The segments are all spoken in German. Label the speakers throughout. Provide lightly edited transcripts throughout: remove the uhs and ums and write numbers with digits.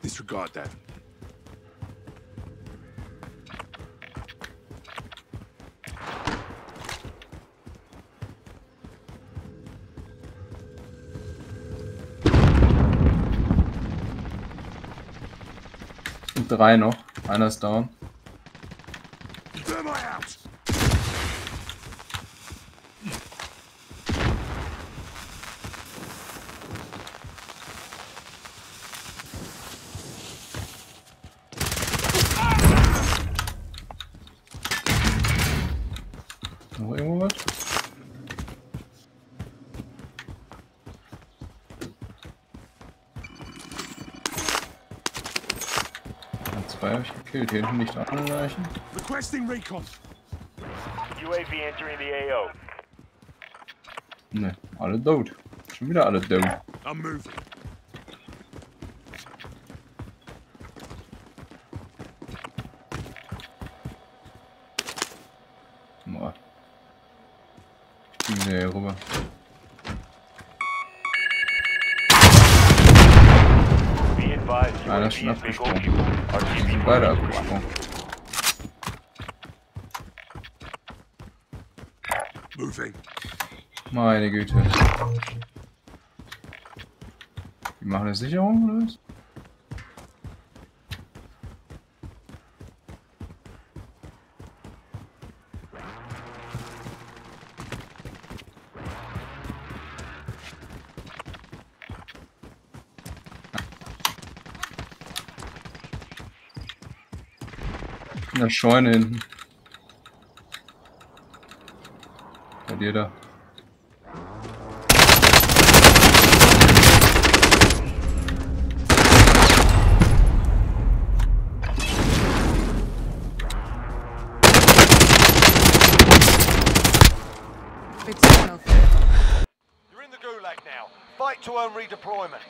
Speaker 1: Disregard that.
Speaker 2: Und 3 noch. Einer ist down.
Speaker 1: Thermite out.
Speaker 2: Noch irgendwo was? Ja, 2 habe ich gekillt. Hier hinten nicht andere Leichen.
Speaker 1: Requesting recon.
Speaker 3: UAV entering the AO.
Speaker 2: Ne, alle tot. Schon wieder alle tot.
Speaker 1: I'm moving.
Speaker 2: Boah. Ich bin wieder hier rüber.
Speaker 3: Be advised,
Speaker 2: Einer ist
Speaker 3: UAV
Speaker 2: schon
Speaker 3: is bingo
Speaker 2: abgesprungen.
Speaker 3: fuel.
Speaker 2: Die
Speaker 3: RTB
Speaker 2: sind beide abgesprungen.
Speaker 1: Moving.
Speaker 2: Meine Güte. Die machen eine Sicherung oder was? In der Scheune hinten. Bei dir da.
Speaker 4: Fix yourself.
Speaker 3: You're in the gulag now. Fight to earn redeployment.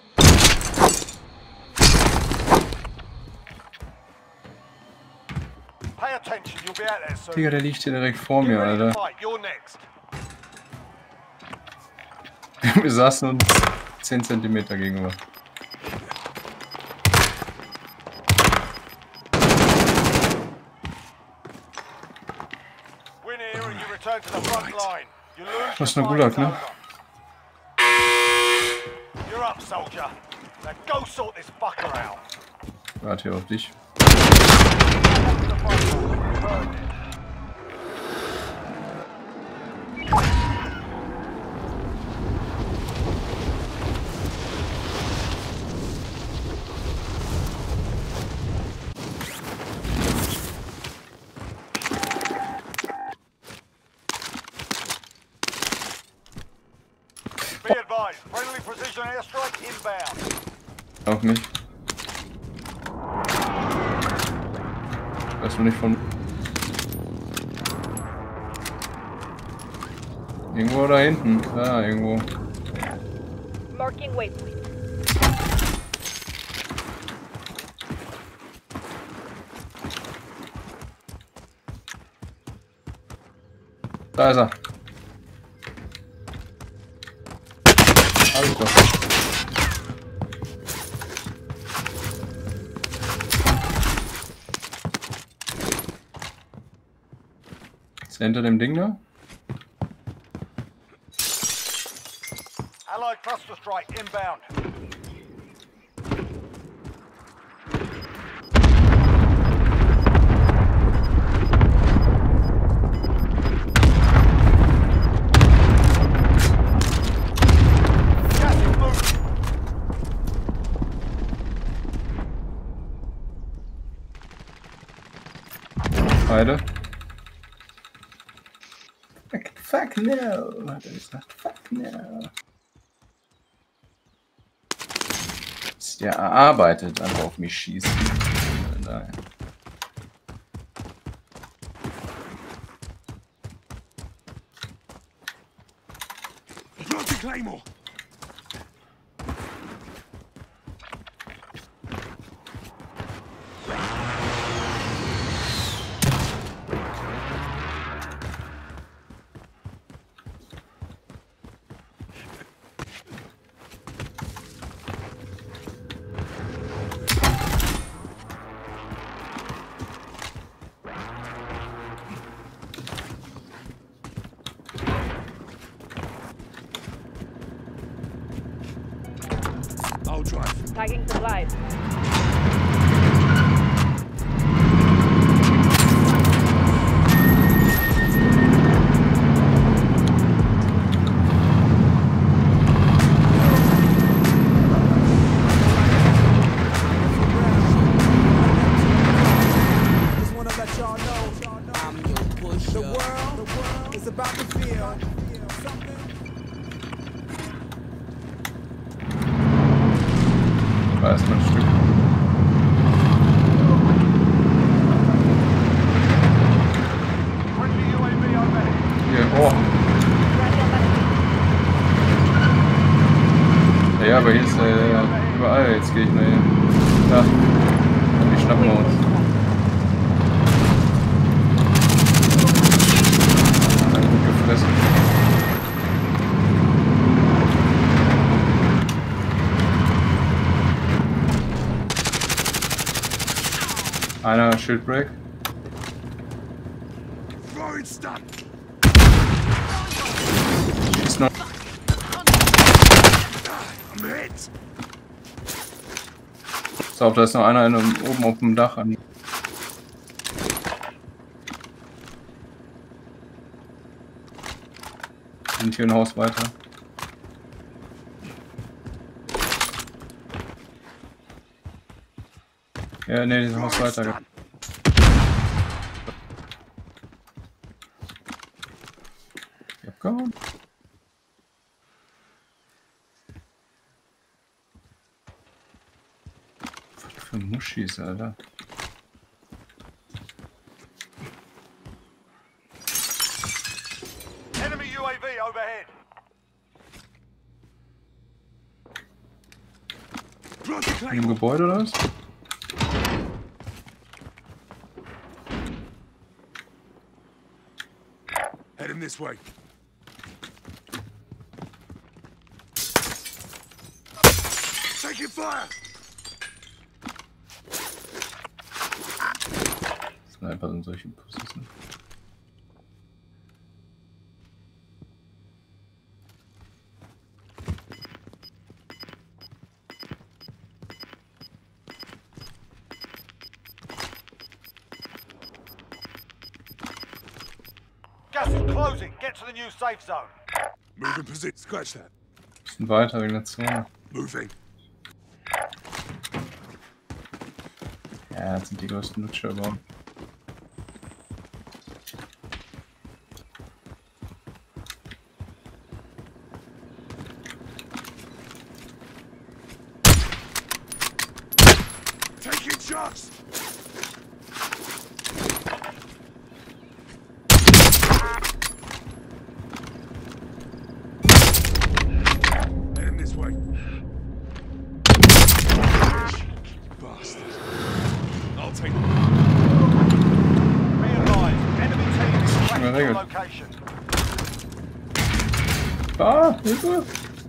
Speaker 3: Pay attention, you'll be out there soon.
Speaker 2: Digga, der liegt hier direkt vor
Speaker 3: Get
Speaker 2: mir,
Speaker 3: ready to
Speaker 2: Alter.
Speaker 3: fight, you're next.
Speaker 2: Wir saßen uns 10 cm gegenüber.
Speaker 3: Win here and you return to the front line. You lose,
Speaker 2: Das ist
Speaker 3: your
Speaker 2: eine
Speaker 3: fight is
Speaker 2: Gulag, ne?
Speaker 3: over. You're up, soldier. Now go sort this fucker out.
Speaker 2: Warte hier auf dich.
Speaker 3: Back to the front line. You've earned it. Be advised, friendly precision airstrike inbound.
Speaker 2: Auf mich. Weißt du nicht von... Irgendwo da hinten. Da, irgendwo.
Speaker 5: Marking waypoint.
Speaker 2: Da ist er. Hab ich doch. Ist er hinter dem Ding da?
Speaker 3: Allied cluster strike inbound. Gas is moving.
Speaker 2: Beide. Fuck no. Hat er gesagt. Fuck no. Ist ja erarbeitet, einfach auf mich schießen. Daher.
Speaker 1: Planting Claymore. I'll drive.
Speaker 5: Tagging supplies.
Speaker 6: Just wanna let y'all know I'm your pusher. The world is about to feel something.
Speaker 2: War erstmal ein Stück.
Speaker 3: Friendly UAV overhead.
Speaker 2: Hier, oh. Ja, aber hier ist überall jetzt Gegner hier. Ja, die schnappen wir uns. Gut gefressen. Einer Shieldbreak.
Speaker 1: Throwing stun.
Speaker 2: Schießt noch.
Speaker 1: I'm hit.
Speaker 2: So, da ist noch einer oben auf dem Dach an. Und hier ein Haus weiter. Ja, ne, dieses Haus weiter.
Speaker 1: Stun.
Speaker 2: Abgehauen. Was für Muschis, Alter.
Speaker 3: Enemy UAV overhead.
Speaker 1: Plant the
Speaker 2: In dem
Speaker 1: claymore.
Speaker 2: Gebäude oder was?
Speaker 1: Heading this way. Taking fire.
Speaker 2: Sniper sind solche Pussys, ne?
Speaker 3: Gas is closing. Get to the new safe zone.
Speaker 1: Moving position. Scratch that.
Speaker 2: Bisschen weiter wegen der Zone.
Speaker 1: Moving.
Speaker 2: Ja, das sind die größten Lutscher überhaupt.
Speaker 1: Taking shots. Heading this way. Bastard. I'll take it.
Speaker 3: Be advised. Enemy team is tracking your
Speaker 2: regelt.
Speaker 3: location.
Speaker 2: Ah, Hilfe!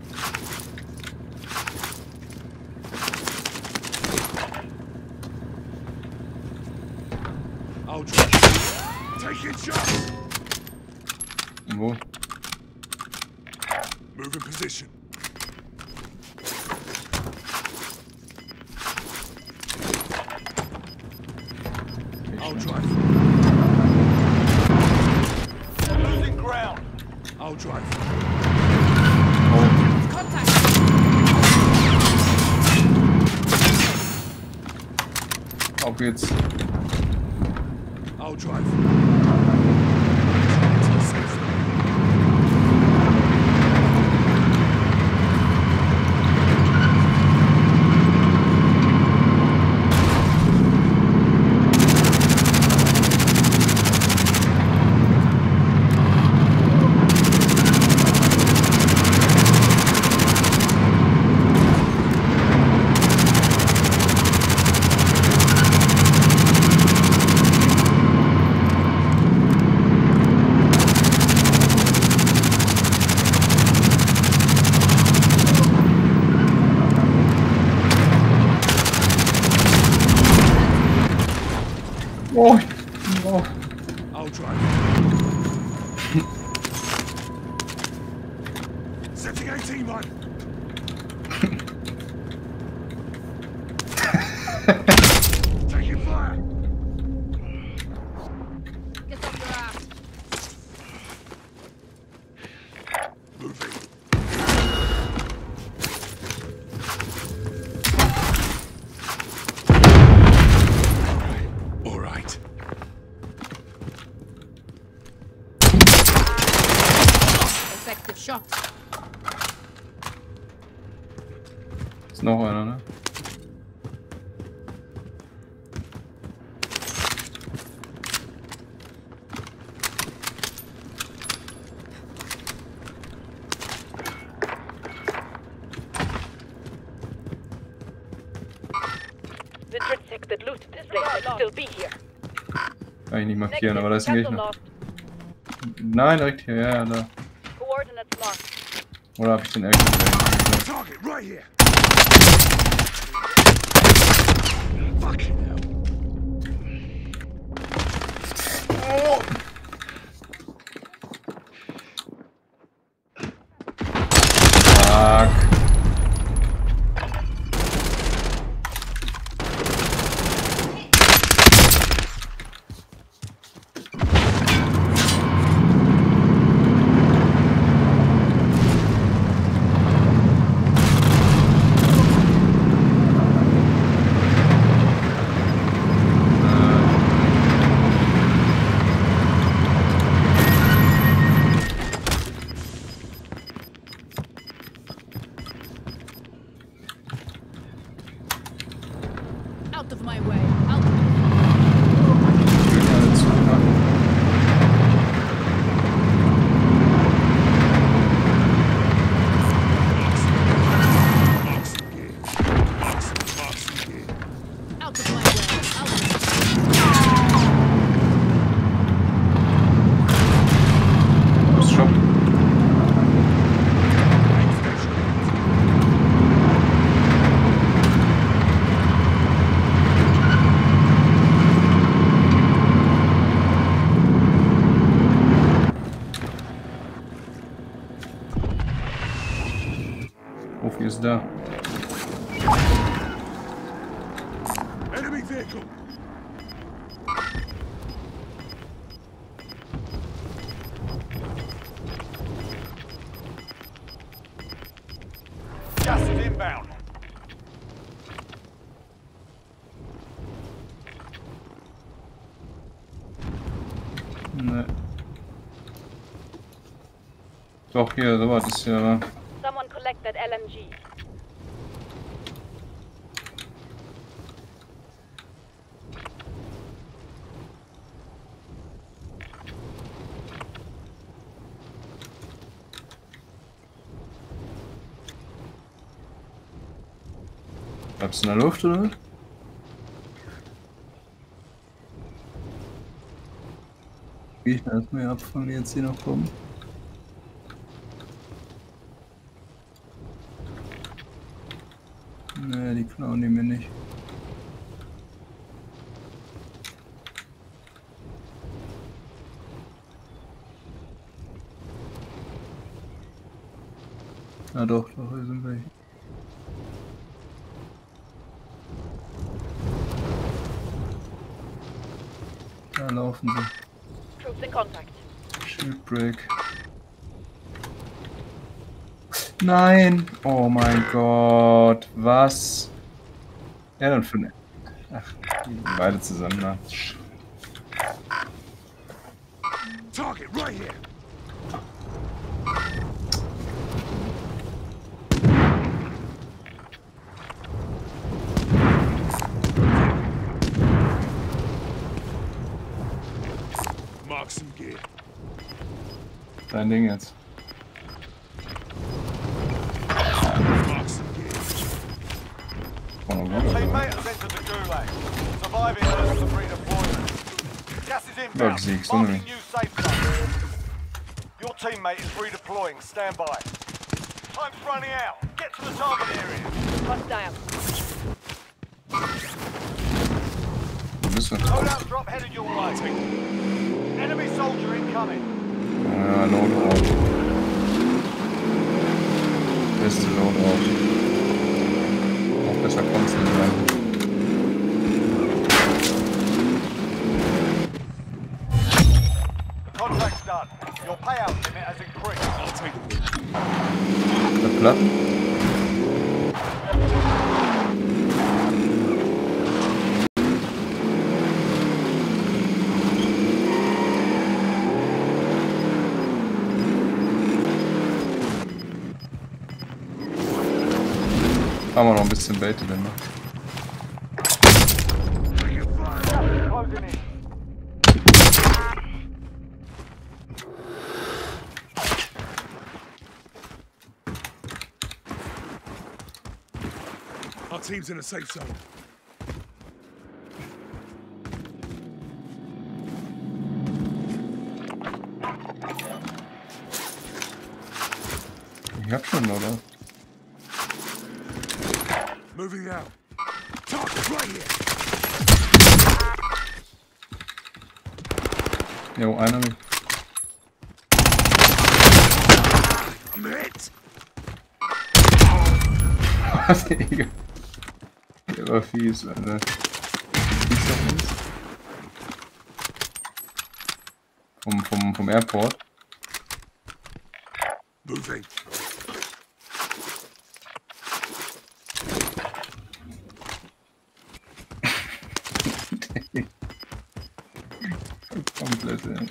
Speaker 1: I'll drive. Taking shots.
Speaker 2: Wo?
Speaker 1: Moving position. I'll drive.
Speaker 3: Losing ground.
Speaker 1: I'll drive.
Speaker 2: Auf geht's.
Speaker 1: I'll drive.
Speaker 2: Oh, oh.
Speaker 1: I'll drive. Setting 18 line. Taking fire.
Speaker 4: Get off your ass.
Speaker 1: Moving. All right.
Speaker 4: Effective shot.
Speaker 2: Ist noch einer, ne?
Speaker 5: The Dritzik that looted this place might still be here.
Speaker 2: Kann ich nicht markieren, aber da ist ein
Speaker 5: Cancel
Speaker 2: Gegner.
Speaker 5: lost.
Speaker 2: Nein, direkt hier, ja, da.
Speaker 5: Coordinates marked.
Speaker 2: Oder hab ich den Elfen gesehen?
Speaker 1: Target right here. Fucking hell.
Speaker 2: Fuck.
Speaker 4: Out of my way. Out of my
Speaker 2: Alle zumachen.
Speaker 1: Marks and gear. Marks and gear.
Speaker 4: Out of my way. Out of
Speaker 2: Das ist schon. Profi ist da.
Speaker 1: Enemy vehicle.
Speaker 3: Gas is inbound.
Speaker 2: Ne. Doch, hier, so was ist ja.
Speaker 5: Someone collect that LMG.
Speaker 2: Bleibst du in der Luft, oder? Ich erstmal abfangen, die jetzt hier noch kommen. Nee, die klauen die mir nicht. Na doch, doch, hier sind welche. Da laufen sie.
Speaker 5: Troops in contact.
Speaker 2: Shieldbreak. Nein! Oh mein Gott, was? Ja, dann für ne. Ach, die sind beide zusammen, ne?
Speaker 1: Target right here. Marks and gear.
Speaker 2: Dein Ding jetzt.
Speaker 1: Marks and gear.
Speaker 2: Oh mein Gott,
Speaker 3: Teammate has entered the gulag. Surviving earns the redeployment. Gas is inbound.
Speaker 2: Sieg, so
Speaker 3: Marking
Speaker 2: nämlich.
Speaker 3: new safe zone. Your teammate is redeploying. Stand by. Time's running out. Get to the target area.
Speaker 5: Hostile.
Speaker 2: Wo bist du?
Speaker 3: Loadout drop headed your way. Enemy soldier incoming.
Speaker 2: Ja, Loadout. Beste Loadout. Auch besser kommst du nicht rein. Platten? Haben wir noch ein bisschen Bait drin. Ne?
Speaker 3: Closing in.
Speaker 1: Our team's in a safe zone.
Speaker 2: Ich hab schon, oder?
Speaker 1: Moving out. Target right here.
Speaker 2: Jo, einer mit.
Speaker 1: I'm hit.
Speaker 2: Was, Digga? Der war fies, Alter. Fies doch fies. Vom Airport.
Speaker 1: Moving.
Speaker 2: Komplett, ey.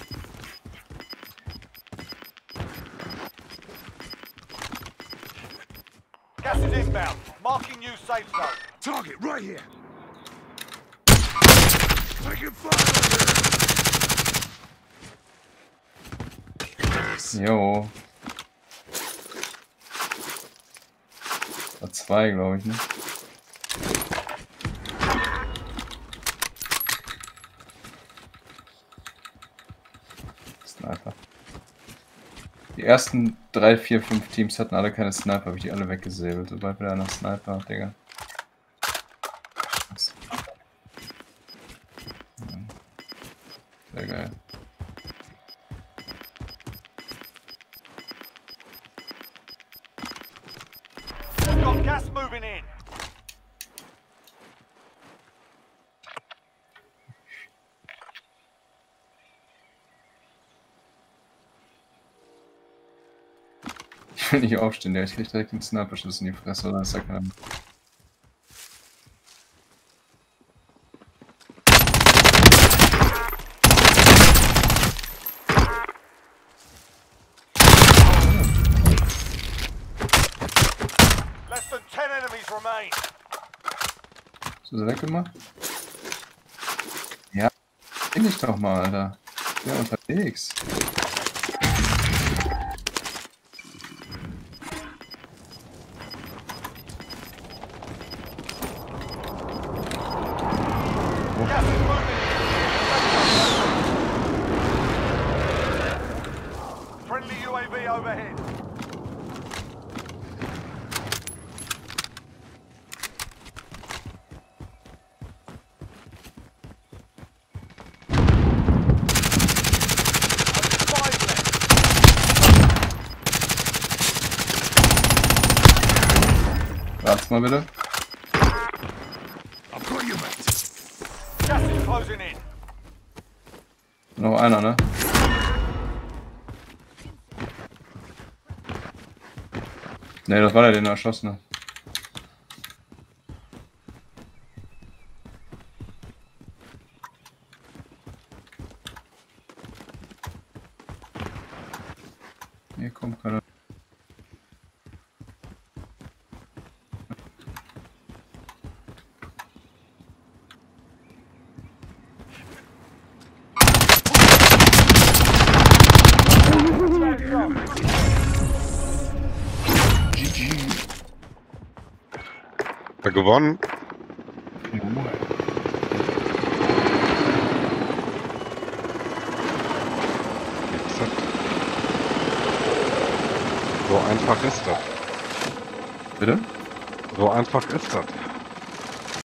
Speaker 3: Gas is inbound. Marking new safe zone.
Speaker 1: Target right here. Taking fire here.
Speaker 2: Jo. War 2, glaube ich, ne? Sniper. Die ersten 3, 4, 5 Teams hatten alle keine Sniper, habe ich die alle weggesäbelt. Sobald wieder einer Sniper hat, Digga. Sehr geil.
Speaker 3: We've got gas moving in.
Speaker 2: Ich will nicht aufstehen, der ich krieg direkt den Sniper-Schuss in die Fresse, oder ist da keiner?
Speaker 3: Less than 10 enemies remain.
Speaker 2: Hast du sie weggemacht? Ja, bin ich doch mal, Alter. Ich bin ja unterwegs.
Speaker 3: Gas is moving in. Friendly UAV overhead. Only 5 left.
Speaker 2: Wart's mal bitte.
Speaker 1: I've got you, mate.
Speaker 3: Gas is closing in.
Speaker 2: Noch einer, ne? Ne, das war der, den er erschossen hat. Hier kommt keiner.
Speaker 7: Hat er gewonnen? So einfach ist das.
Speaker 2: Bitte?
Speaker 7: So einfach ist das.